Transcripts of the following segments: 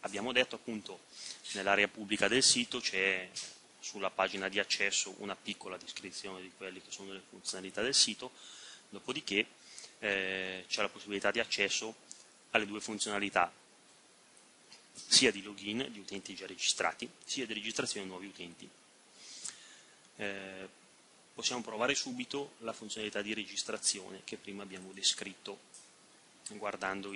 abbiamo detto appunto nell'area pubblica del sito c'è sulla pagina di accesso una piccola descrizione di quelle che sono le funzionalità del sito, dopodiché c'è la possibilità di accesso alle due funzionalità, sia di login di utenti già registrati, sia di registrazione di nuovi utenti. Possiamo provare subito la funzionalità di registrazione che prima abbiamo descritto guardando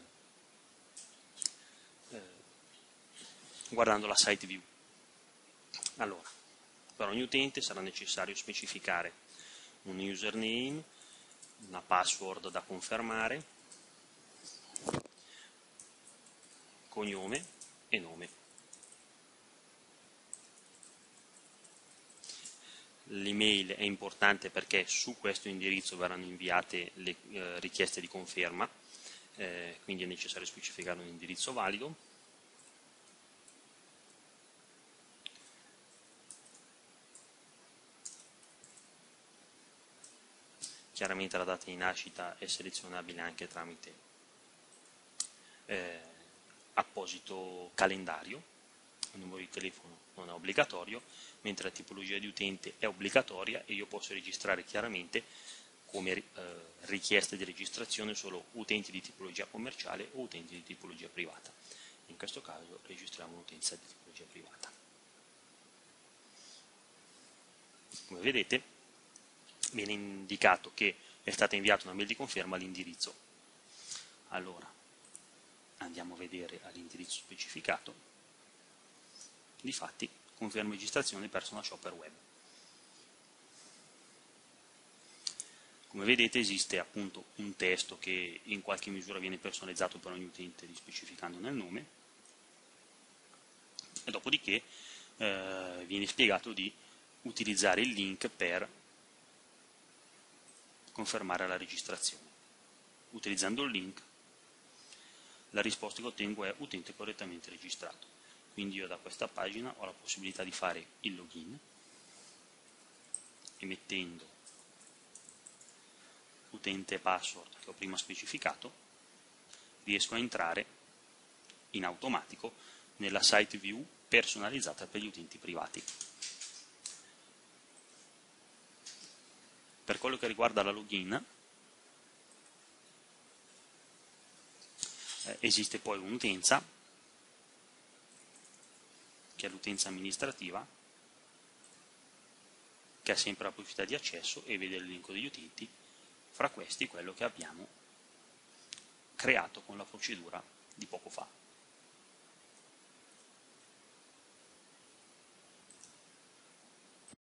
la site view. Allora, per ogni utente sarà necessario specificare un username, una password da confermare, cognome e nome. L'email è importante perché su questo indirizzo verranno inviate le richieste di conferma, quindi è necessario specificare un indirizzo valido. Chiaramente la data di nascita è selezionabile anche tramite apposito calendario, il numero di telefono non è obbligatorio, mentre la tipologia di utente è obbligatoria e io posso registrare chiaramente come richiesta di registrazione solo utenti di tipologia commerciale o utenti di tipologia privata. In questo caso registriamo un'utenza di tipologia privata. Come vedete viene indicato che è stata inviata una mail di conferma all'indirizzo. Allora andiamo a vedere all'indirizzo specificato. Difatti conferma registrazione Personal Shopper Web. Come vedete esiste appunto un testo che in qualche misura viene personalizzato per ogni utente specificandone il nome, e dopodiché viene spiegato di utilizzare il link per confermare la registrazione. Utilizzando il link la risposta che ottengo è utente correttamente registrato. Quindi io da questa pagina ho la possibilità di fare il login e mettendo utente e password che ho prima specificato riesco a entrare in automatico nella site view personalizzata per gli utenti privati. Per quello che riguarda la login esiste poi un'utenza che è l'utenza amministrativa, che ha sempre la possibilità di accesso e vede l'elenco degli utenti, fra questi quello che abbiamo creato con la procedura di poco fa.